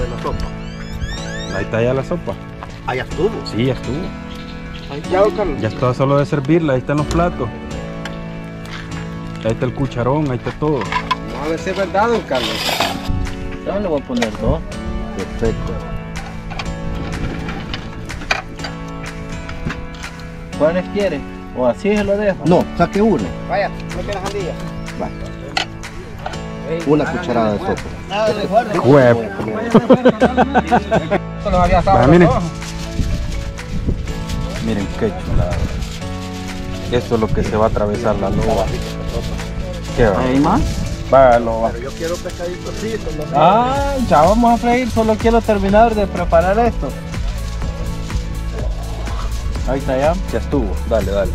de la sopa. Ahí está ya la sopa. Ah, ya estuvo. Sí, ya estuvo. Ya, don Carlos. Ya está solo de servirla, ahí están los platos. Ahí está el cucharón, ahí está todo. Vamos a ver si es verdad, don Carlos. Yo le voy a poner 2. Perfecto. ¿Cuáles quiere? ¿O así se lo dejo? No, saque uno. Vaya, no quieras jandilla. Una cucharada de sopa. Huevo. Miren. Miren qué chulada. Esto es lo que se va a atravesar la loba. ¿Qué va? ¿Hay más? Va, loba. Pero yo quiero pescadito frito. No sé. Ah, ya vamos a freír, solo quiero terminar de preparar esto. Ahí está ya. Ya estuvo, dale, dale.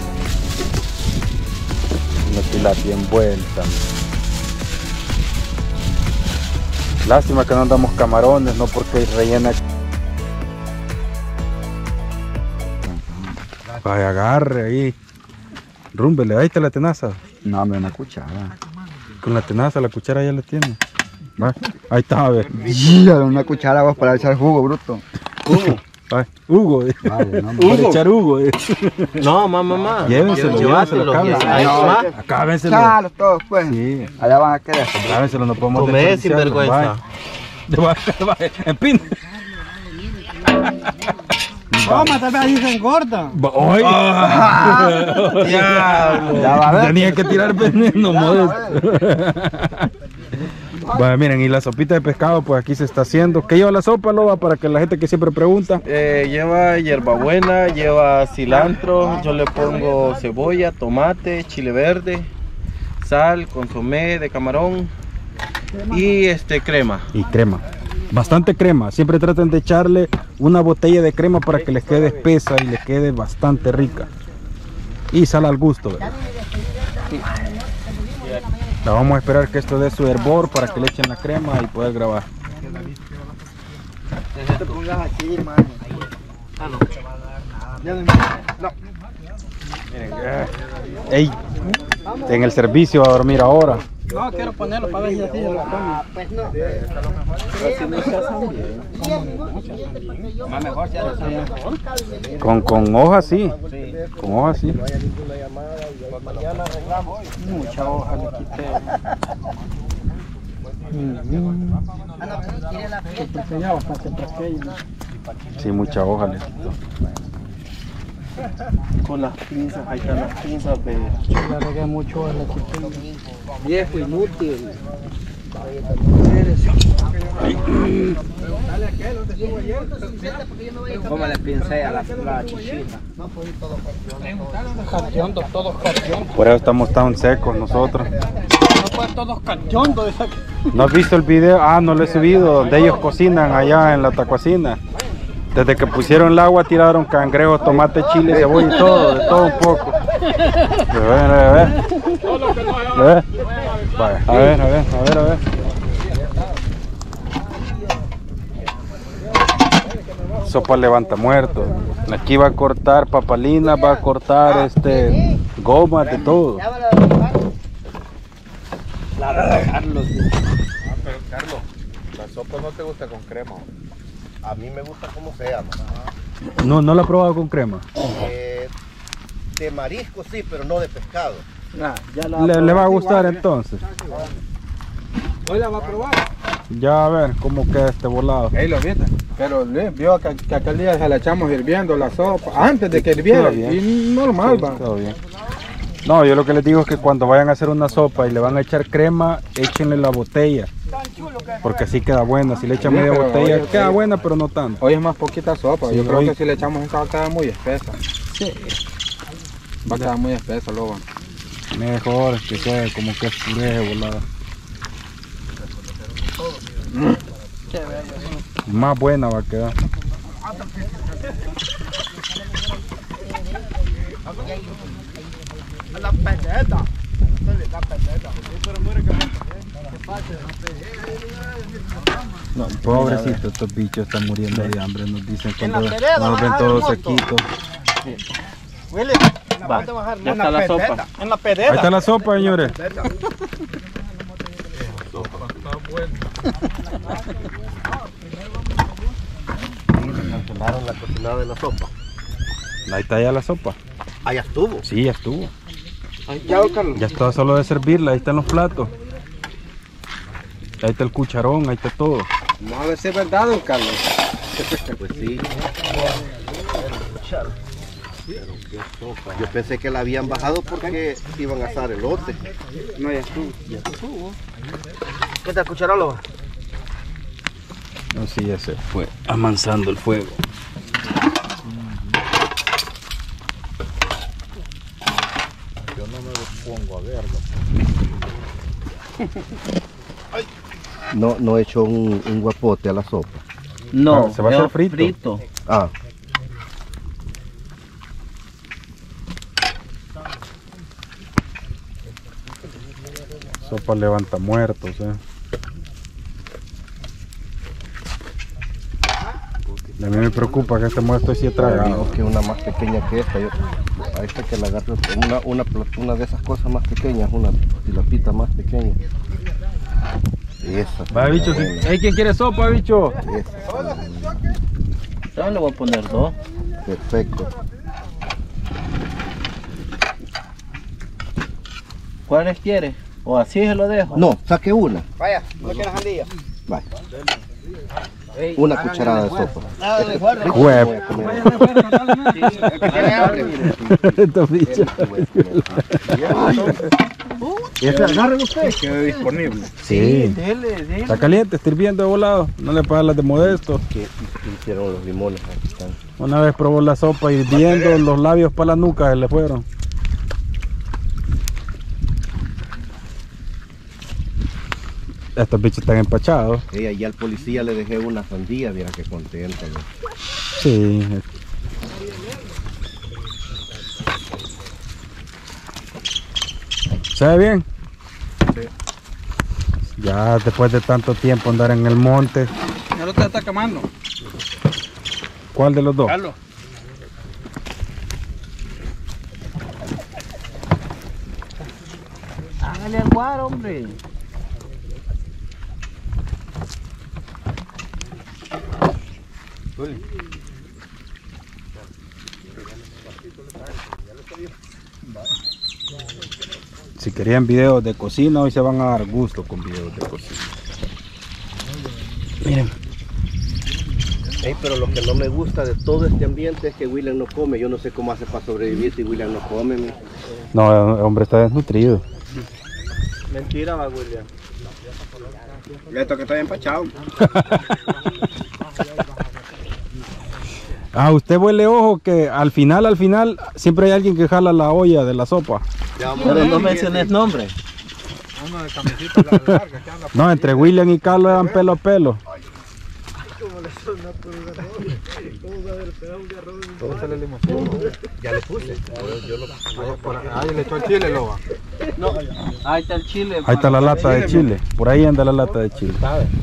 Una tilapia envuelta. Lástima que no andamos camarones, no porque rellena. Vaya, agarre ahí. Rúmbele, ahí está la tenaza. No, me una cuchara. Con la tenaza, la cuchara ya la tiene. Va, ahí está, a ver. Una cuchara vos para echar jugo, bruto. Hugo. Vale, no, Para echar Hugo. No, mamá. Llévenselo, Llévatelo, llévenselo. Acábenselo. Chálos todos, pues. Sí. Allá van a querer. Acábenselo, no podemos Comé desperdiciarlo. sinvergüenza. Vaya, empina. Toma, tal vez ahí se engorda. ¡Oye! Ya va a ver. Tenía que tirar veneno, modesto. Bueno, miren, y la sopita de pescado, pues aquí se está haciendo. ¿Qué lleva la sopa, loba? Para que la gente que siempre pregunta. Lleva hierbabuena, lleva cilantro, yo le pongo cebolla, tomate, chile verde, sal, consomé de camarón y crema. Y crema. Bastante crema. Siempre traten de echarle una botella de crema para que les quede espesa y les quede bastante rica. Y sal al gusto, ¿verdad? La vamos a esperar que esto dé su hervor para que le echen la crema y poder grabar. No te pongas aquí, hermano. Ah, no. Ya no. Miren, ey, en el servicio a dormir ahora. No, quiero ponerlo para ver si así se lo come. Pues no. Más mejor si Con hojas sí. Con hojas sí. Mañana arreglamos. mucha hoja le quité. Porque ya bastante pequeño. Sí, mucha hoja le quitó. Con las pinzas, ahí están las pinzas de... Yo le regué mucho hoja, le quité. Viejo, inútil. ¿Cómo le piensé a la chichita? Cachondos, todos cachondos. Por eso estamos tan secos nosotros. No pues todos cachondos. ¿No has visto el video? Ah, no lo he subido, donde ellos cocinan allá en la tacuacina. Desde que pusieron el agua tiraron cangrejos, tomate, chile, cebolla y todo, de todo un poco. A ver. Vaya, a ver. Sopa levanta muerto. Aquí va a cortar papalinas, va a cortar gomas, de todo. Carlos, la sopa no te gusta con crema. A mí me gusta como sea. No la he probado con crema. De marisco sí, pero no de pescado. Le va a gustar entonces. Hoy la va a probar. Ya a ver cómo queda este volado. Ahí lo viste, pero vio que aquel día se la echamos hirviendo la sopa, antes de que hirviera, y normal va. Todo bien. No, yo lo que les digo es que cuando vayan a hacer una sopa y le van a echar crema, échenle la botella. Porque así queda buena, si le echan media botella, queda buena pero no tanto. Hoy es más poquita sopa, Sí, yo creo hoy... que si le echamos esta va a quedar muy espesa. Sí. Va a quedar muy espesa, loba. Mejor que quede como que es puré volada. Más buena va a quedar. La pedeta. No, pobrecito, estos bichos están muriendo de hambre, nos dicen cuando nos ven todos sequitos. Willy, Va, ya está la sopa. en la pedeta. Ahí está la sopa, señores. Y cancelaron la cocinada de la sopa. Ahí está ya la sopa. Ah, ya estuvo. Sí, ya estuvo. Ya, don Carlos. Ya está solo de servirla, ahí están los platos. Ahí está el cucharón, ahí está todo. Vamos a ver si es verdad, don Carlos. Pues sí. Yo pensé que la habían bajado porque iban a asar elote. No, ya estuvo. ¿Qué tal, cucharólogo? No, sí, ya se fue amansando el fuego. Yo no me pongo a verlo. No he hecho un guapote a la sopa. No, se va a hacer frito. Ah, Sopa levanta muertos, A mí me preocupa que este muerto sí tragado. digo que una más pequeña que esta. A esta que la agarro una de esas cosas más pequeñas, una tilapita más pequeña. Esa. Va, bicho, ¿hay quien quiere sopa, bicho? Esa. Yo le voy a poner 2. Perfecto. ¿Cuáles quiere? ¿O así se lo dejo? No, saque una. Vaya, no quieras jandilla. Vaya. Una cucharada de sopa. Huevo. Estos bichos. ¿Y ese agarren ustedes? Quedó disponible. Sí. Dele. Está caliente, está hirviendo de volado. No le pagan las de Modesto. ¿Qué hicieron los limones? Aquí están. Una vez probó la sopa hirviendo, los labios para la nuca se le fueron. Estos bichos están empachados. Allí al policía le dejé una sandía, mira qué contento. ¿No? Sí. ¿Sabe bien? Sí. Ya después de tanto tiempo andar en el monte. El otro está quemando. ¿Cuál de los dos? Carlos. Hágale al guaro, hombre. Si querían videos de cocina, hoy se van a dar gusto con videos de cocina. Miren. Pero lo que no me gusta de todo este ambiente es que William no come. Yo no sé cómo hace para sobrevivir si William no come. No, el hombre está desnutrido. Mentira, va, William. Esto que está empachado. Ah, usted huele ojo que al final siempre hay alguien que jala la olla de la sopa. Pero no menciones nombre. Uno de camisita larga que anda. No, entre William y Carlos eran pelo a pelo. ¿Cómo se le limosina? Ya le puse. Ahí le echó el chile, loba. No, ahí está el chile. Ahí está la lata de chile. Por ahí anda la lata de chile.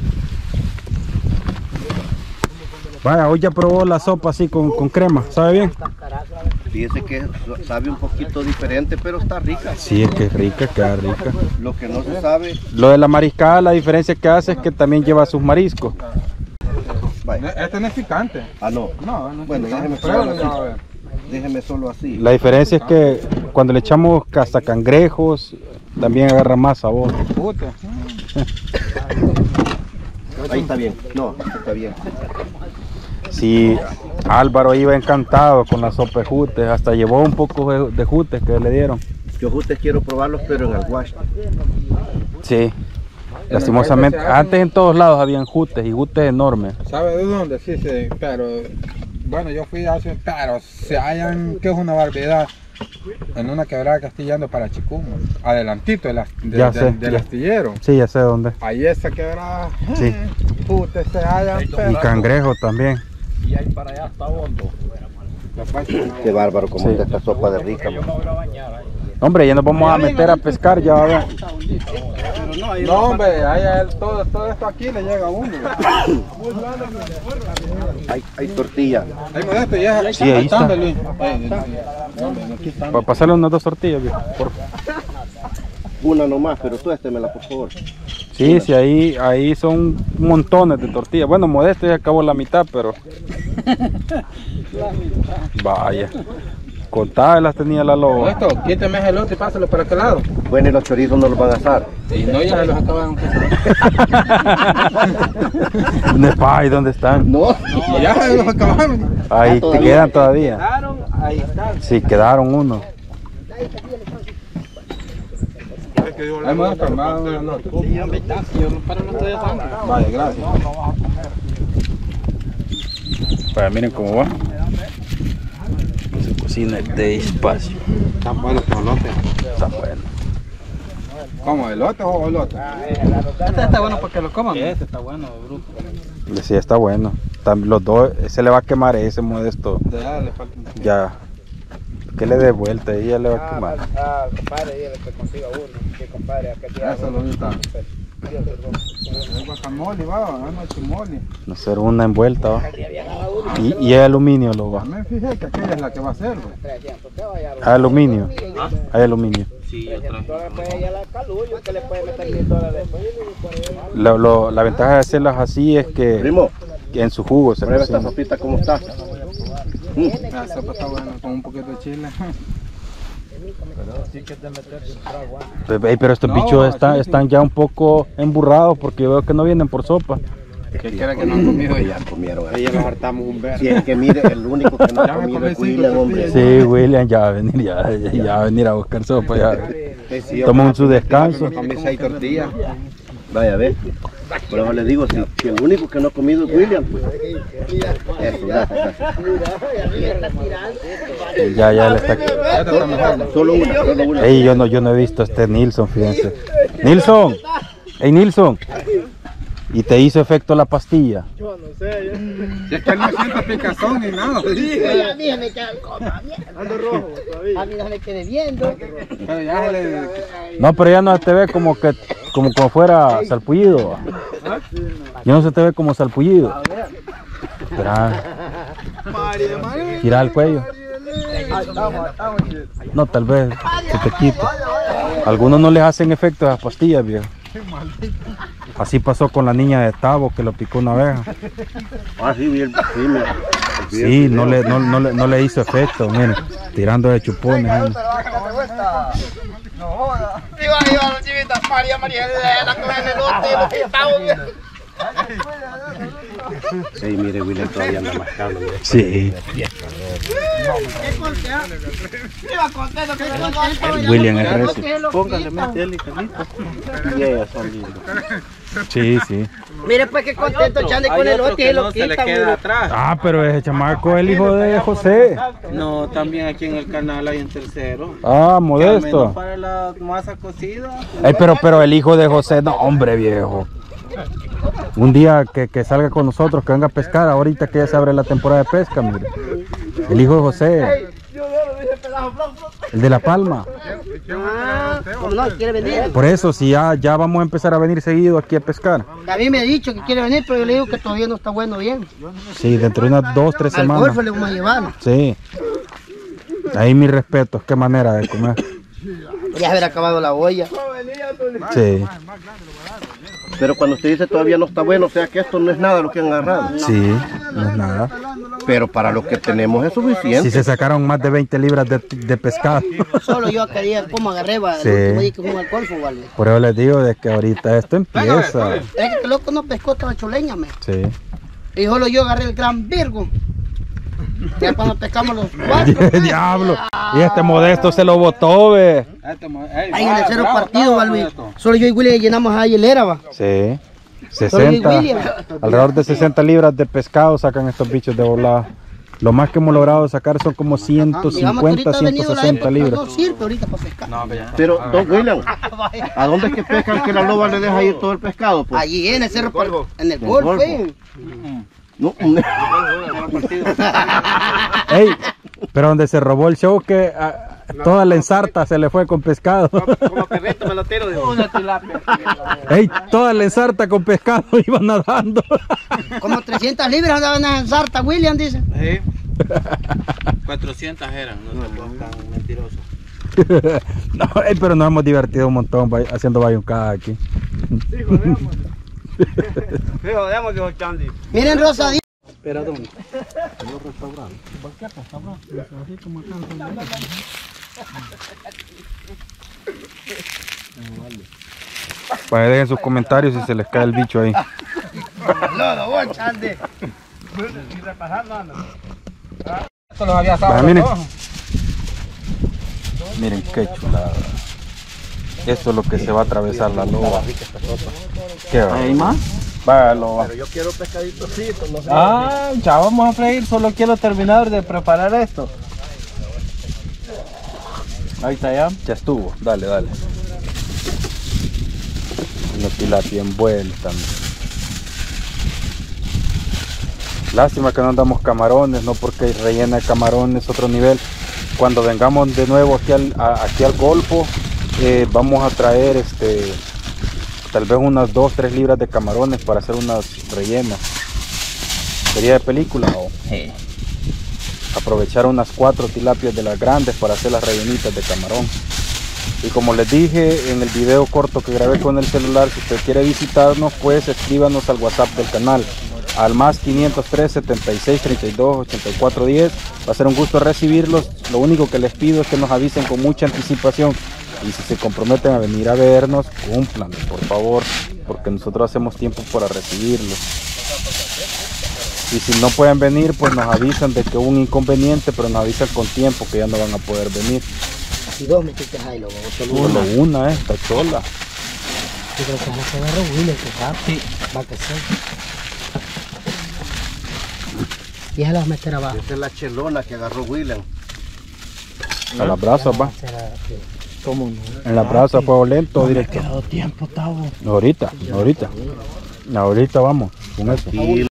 Vaya, hoy ya probó la sopa así con crema. ¿Sabe bien? Fíjese que sabe un poquito diferente, pero está rica. Sí, es que es rica, queda rica. Lo que no se sabe. Lo de la mariscada, la diferencia que hace es que también lleva sus mariscos. Vaya. Este no es picante. Ah, no. No, no es Bueno, picante. déjeme Pruébalo, solo ya va a así. ver. Déjeme solo así. La diferencia es que cuando le echamos hasta cangrejos, también agarra más sabor. Puta. Ahí está bien. No, está bien. Sí, Álvaro iba encantado con la sopa de jutes, hasta llevó un poco de jutes que le dieron. Yo justos quiero probarlos, pero en Alguash. Sí, lastimosamente, antes en todos lados habían jutes y jutes enormes. ¿Sabe de dónde? Sí, sí, pero bueno, yo fui hace, pero se hallan, que es una barbaridad, en una quebrada castillando para Chicumo, adelantito del Ya sé, del ya. astillero. Sí, ya sé dónde. Ahí esa quebrada, Sí. puta, se hallan, Y cangrejos también. Y ahí para allá está hondo. Qué bárbaro como Sí. está esta sopa de rica. man. Hombre, ya nos vamos a meter a pescar, ya va a ver. No, hombre, todo esto aquí le llega a uno. Hay tortilla. Ahí Modesto, ya. Sí, ahí está. Luis. Para pasarle unas 2 tortillas, viejo, por favor. Una nomás, pero tuéstemela, por favor. Sí, sí, ahí son montones de tortillas. Bueno, Modesto ya acabó la mitad, pero... Vaya. Contadas las tenía la loba. Esto, quítame ese elote y pásalo para aquel lado. Bueno, y los chorizos no los van a asar. Y no, ya se los acaban. ¿Y dónde están? No. Ya se los acabaron. Ahí te quedan todavía. Quedaron, ahí están. Sí, quedaron uno. Hemos formado una nota. Sí, hombre, está, si yo no paro, no estoy de sangre. Vale, gracias. Vaya, miren cómo va. Se cocina despacio. Están buenos los elotes. Está bueno. ¿Cómo, elote o elote? Este está bueno para que lo coman. Este está bueno, bruto. Sí, está bueno. Los dos, se le va a quemar ese Modesto. Ya le falta un poquito. Ya. Que le dé vuelta y ya le va a quemar. Compadre, dile que consiga uno. Que compadre, acá tiene. Eso lo está. El guacamole, va, no chimole. No hacer una envuelta, ¿va? Y es aluminio, lo va. Me fijé que aquella es la que va a ser, güey. Hay aluminio. Hay aluminio. Sí, yo traje. Pues ya la calullo que le puede meter $1000. La ventaja de hacerlas así es que Primo, en su jugo se prueba esta cocina. sopita, ¿cómo está? La sopa está buena con un poquito de chile. Pero estos No, bichos sí. están ya un poco emburrados porque yo veo que no vienen por sopa. ¿Qué quiera que no han comido ya? Ya comieron. Ahí ya nos hartamos un verbo. Si es que mire, el único que no ha Ya me comido comí es 5 William, hombre. Sí, William ya va a venir, ya va a venir a buscar sopa. Ya. Toman su descanso. Comí 6 tortillas. Vaya, ve. Por eso le digo, si el único que no ha comido es William, pues. Eso, gracias. Ya le está. Esta está mejor. Solo una. Ey, yo no he visto a este Nilsson, fíjense. Nilsson, hey Nilsson. ¿Y te hizo efecto la pastilla? Si es que él no siente picazón ni nada. A mí me queda ando rojo todavía. A mí no me quedé viendo. Pero ya se le... No, pero ya no se te ve como fuera salpullido. Ya no se te ve como salpullido. Espera. Tira el cuello. No, tal vez se te quita. Algunos no les hacen efecto las pastillas, viejo. Así pasó con la niña de Tabo que lo picó una abeja. Ah, sí, bien. Sí, no le hizo efecto, miren, tirando de chupones. Iba los chivitas, María Elena, con el elote, los pitados. Sí, mire, William todavía anda mascando. Mire. Sí, Iba contento que no William es recio. Póngale, métele, Carlitos. Y ellas son lindos. Sí, sí. Mire pues qué contento Chande con Hay el otro elote y que lo no se le quita, queda güey. atrás. Ah, pero ese chamaco es el hijo de José. No, también aquí en el canal hay un tercero. Ah, Que al menos Modesto. para la masa cocida. Ey, pero el hijo de José, no, hombre viejo. Un día que salga con nosotros, que venga a pescar, ahorita que ya se abre la temporada de pesca, mire. El hijo de José, el de La Palma. Ah, como no, quiere venir. Por eso, si ya vamos a empezar a venir seguido aquí a pescar. A mí me ha dicho que quiere venir, pero yo le digo que todavía no está bueno bien. Sí, dentro de unas 2, 3 Al golfo semanas. le vamos a llevar. Sí. Ahí mis respetos, qué manera de comer. Ya haber acabado la olla. Sí, Pero cuando usted dice todavía no está bueno, o sea que esto no es nada lo que han agarrado. sí, no es nada. Pero para lo que tenemos es Si suficiente. se sacaron más de 20 libras de pescado. Solo yo quería como agarré, va, Sí. el último día que fuimos al golfo, vale. Por eso les digo de que ahorita esto empieza. Es que el loco no pescó toda chuleña, me. Sí. Y solo yo agarré el gran Virgo. Ya cuando pescamos los 4. Diablo. Y este Modesto se lo botó, ve. Ahí en el cero partido, va, Luis. Solo yo y William llenamos a hielera, va. Sí. Solo yo y 60. William. Alrededor de 60 libras de pescado sacan estos bichos de volada. Lo más que hemos logrado sacar son como Digamos que 150, ahorita ha venido la 160 época, libras. no sirve ahorita para pescar. Pero, don William, ¿a dónde es que pescan que la loba le deja ir todo el pescado? Pues? Allí en el cerro, en el golfo, golfo. No, Ey, pero donde se robó el show que toda la ensarta se le fue con pescado. Como perrito me lo tiro de una tilapia. Ey, toda la ensarta con pescado iba nadando. como 300 libras andaban en Sarta, William, dice. Sí. 400 eran, no se pueden tan mentirosos. No, ey, pero nos hemos divertido un montón haciendo bayuncada aquí. Miren, Rosa. Para que dejen sus comentarios si se les cae el bicho ahí. Esto los había estado. Miren. Miren qué chulada. Esto es lo que se va a atravesar la loba. ¿Qué va? ¿Hay más? Va, loba. Pero yo quiero pescadito frito, no sé. Ah, ya vamos a freír, solo quiero terminar de preparar esto. Ahí está ya. Ya estuvo, dale, dale. Una tilapia envuelta. Lástima que no andamos camarones, no porque hay rellena de camarones, otro nivel. Cuando vengamos de nuevo aquí al Golfo, vamos a traer tal vez unas 2-3 libras de camarones para hacer unas rellenas. ¿Sería de película o? Sí. Aprovechar unas 4 tilapias de las grandes para hacer las rellenitas de camarón. Y como les dije en el video corto que grabé con el celular, si usted quiere visitarnos, pues escríbanos al WhatsApp del canal, al más 503 76 32 84 10. Va a ser un gusto recibirlos. Lo único que les pido es que nos avisen con mucha anticipación, y si se comprometen a venir a vernos, cumplan, por favor, porque nosotros hacemos tiempo para recibirlos. Y si no pueden venir, pues nos avisan de que hubo un inconveniente, pero nos avisan con tiempo que ya no van a poder venir. Y dos metiste ahí, lobo. Solo una, está sola. Yo creo que van a quedar William, que sí, va a crecer. Y esa la vas a meter abajo. Esa es la chelona que agarró William. A las brasas va. ¿Cómo no? En las brasas fuego lento, directo. quedado tiempo, Tavo. Ahorita vamos con eso.